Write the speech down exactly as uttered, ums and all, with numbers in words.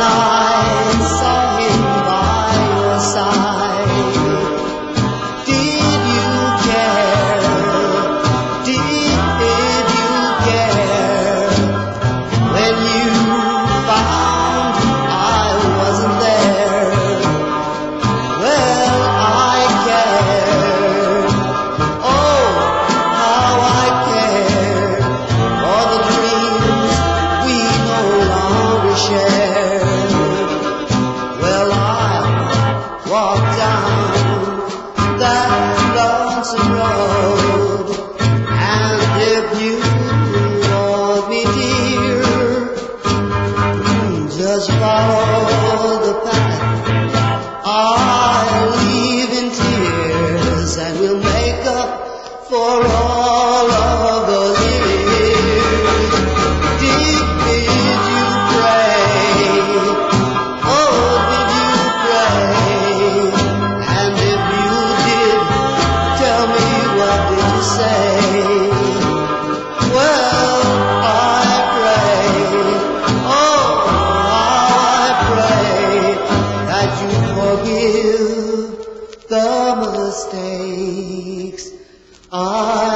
I saw him by your side, did you care? Did you care when you found I wasn't there? Well, I care. Oh, how I care for the dreams we no longer share. Well, I walk down that lonesome road, and if you want me, dear, just follow the path I'll leave in tears, and we'll make up for all of those years. Did, did you pray? Oh, did you pray? And if you did, tell me, what did you say? Well, I pray, oh, I pray that you forgive the mistakes I